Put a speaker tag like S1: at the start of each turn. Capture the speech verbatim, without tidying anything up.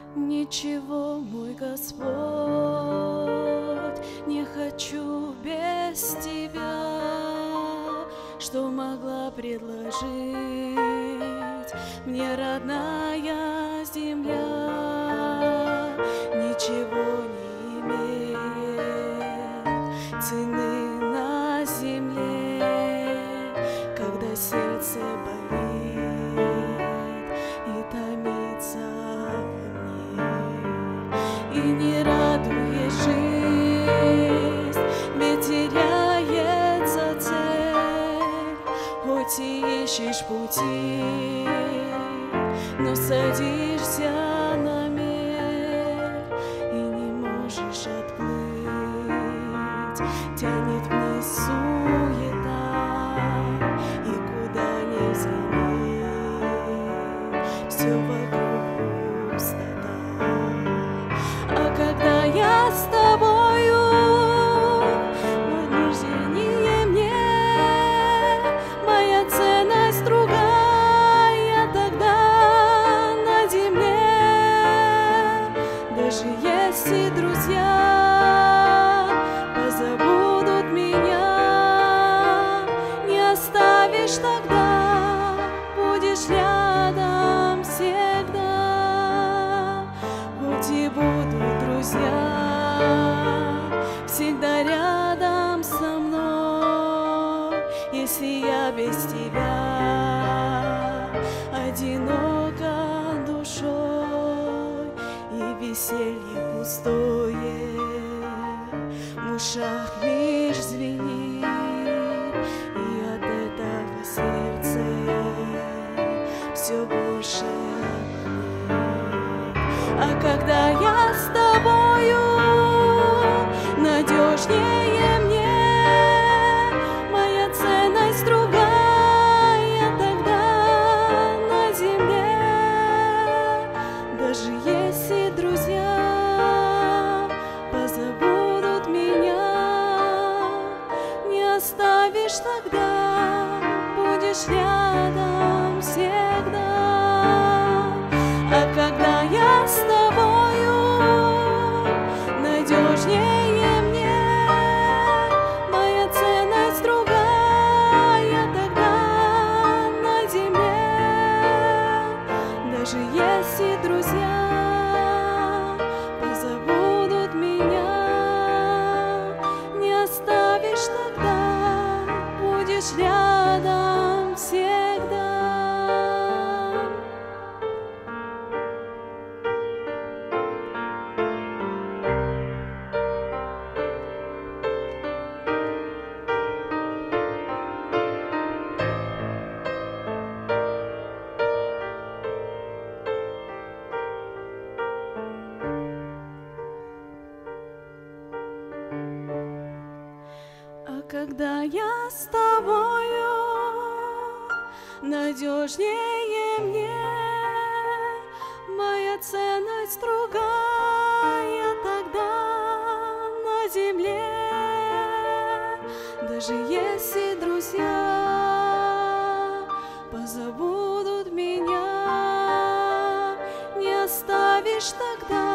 S1: Ничего, мой Господь, не хочу без Тебя, что могла предложить мне родная земля. Ничего не имеет цены на земле, когда сердце болит и томится во мне, и не радует жизнь, ведь теряется цель. Хоть и ищешь пути, но садишься на мель и не можешь отплыть. Тянет вниз суета, и куда ни взгляни, все вокруг пустота. А когда я с тобою, нужнее мне, моя ценность другая тогда на земле. Даже если друзья позабудут меня, не оставишь тогда, будешь рядом всегда. Хоть и будут друзья всегда рядом со мной, если я без тебя одинока душой, и веселье пустое в ушах лишь звенит, и от этого сердце все больше болит. А когда я с тобою, надежнее мне, моя ценность другая тогда на земле. Даже если друзья позабудут меня, не оставишь тогда, будешь рядом всегда. А когда я с тобою, надежнее мне, моя ценность другая тогда на земле. Даже если друзья позабудут меня, не оставишь тогда, будешь рядом всегда. А когда я с тобою, надежнее мне, моя ценность другая тогда на земле. Даже если друзья позабудут меня, не оставишь тогда,